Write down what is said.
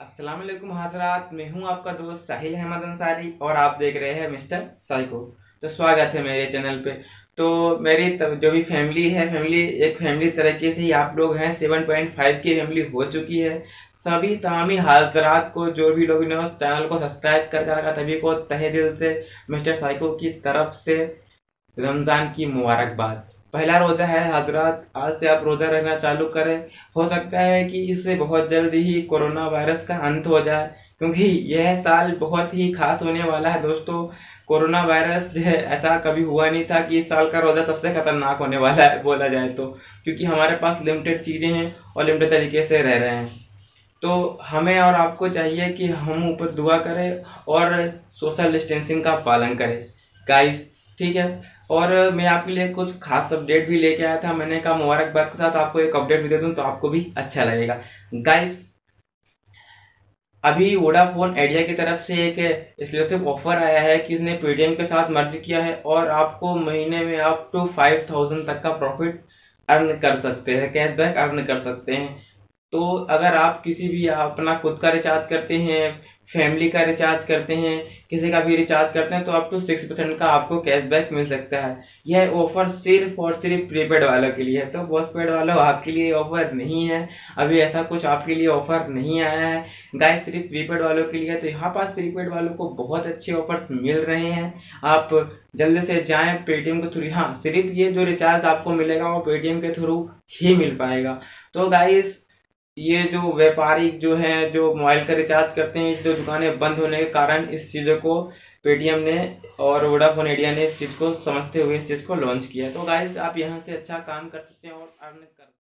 अस्सलाम वालेकुम हजरात, मैं हूं आपका दोस्त साहिल अहमद अंसारी और आप देख रहे हैं मिस्टर साइको। तो स्वागत है मेरे चैनल पे। तो मेरी जो भी फैमिली है, एक फैमिली तरीके से ही आप लोग हैं। 7.5 की फैमिली हो चुकी है। सभी तमामी हजरात को, जो भी लोग ने उस चैनल को सब्सक्राइब कर रखा, सभी को तहे दिल से मिस्टर साइको की तरफ से रमजान की मुबारकबाद। पहला रोजा है हजरात, आज से आप रोजा रहना चालू करें। हो सकता है कि इससे बहुत जल्द ही कोरोना वायरस का अंत हो जाए, क्योंकि यह साल बहुत ही खास होने वाला है दोस्तों। कोरोना वायरस जो है, ऐसा कभी हुआ नहीं था कि इस साल का रोजा सबसे खतरनाक होने वाला है बोला जाए तो, क्योंकि हमारे पास लिमिटेड चीजें हैं और लिमिटेड तरीके से रह रहे हैं। तो हमें और आपको चाहिए कि हम ऊपर दुआ करें और सोशल डिस्टेंसिंग का पालन करें गाइस, ठीक है। और मैं आपके लिए कुछ खास अपडेट भी लेके आया था। मैंने कहा मुबारकबाद के साथ आपको एक अपडेट भी दे दूं तो आपको भी अच्छा लगेगा गाइस। अभी वोडाफोन आइडिया की तरफ से एक एक्सक्लूसिव ऑफर आया है कि इसने पेटीएम के साथ मर्ज किया है और आपको महीने में अप टू 5,000 तक का प्रॉफिट अर्न कर सकते हैं, कैशबैक अर्न कर सकते हैं। तो अगर आप किसी भी अपना खुद का रिचार्ज करते हैं, फैमिली का रिचार्ज करते हैं, किसी का भी रिचार्ज करते हैं, तो अप टू 6% का आपको कैशबैक मिल सकता है। यह ऑफर सिर्फ और सिर्फ प्रीपेड वालों के लिए है। तो पोस्टपेड वालों, आपके लिए ऑफर नहीं है। अभी ऐसा कुछ आपके लिए ऑफर नहीं आया है गाइस, सिर्फ प्रीपेड वालों के लिए। तो यहाँ पास प्रीपेड वालों को बहुत अच्छे ऑफर्स मिल रहे हैं। आप जल्द से जाएं पेटीएम के थ्रू। हाँ, सिर्फ ये जो रिचार्ज आपको मिलेगा वो पेटीएम के थ्रू ही मिल पाएगा। तो गाइस, ये जो व्यापारी जो हैं, जो मोबाइल का रिचार्ज करते हैं, जो दुकानें बंद होने के कारण इस चीज़ों को पेटीएम ने और वोडाफोन आइडिया ने इस चीज़ को समझते हुए इस चीज़ को लॉन्च किया। तो गाइस, आप यहाँ से अच्छा काम कर सकते हैं और अर्न कर